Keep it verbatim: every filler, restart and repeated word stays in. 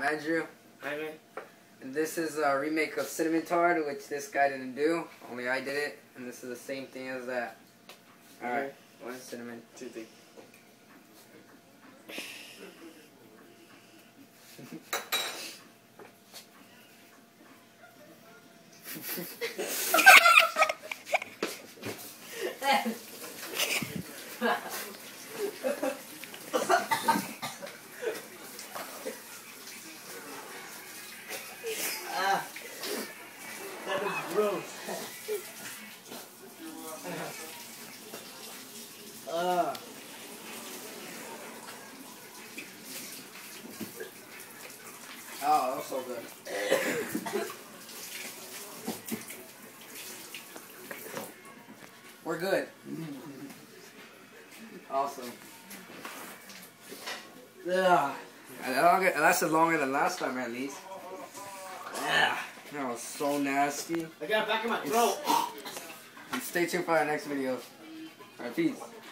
Andrew. Jaime. And this is a remake of Cinnamon Tart, which this guy didn't do. Only I did it. And this is the same thing as that. Alright. One cinnamon. Two, three. Ah, that is gross. Ah. Oh, that was so good. We're good. Awesome. Yeah. That lasted longer than last time, at least. Yeah. That was so nasty. I got it back in my throat. And stay tuned for our next video. Alright, peace.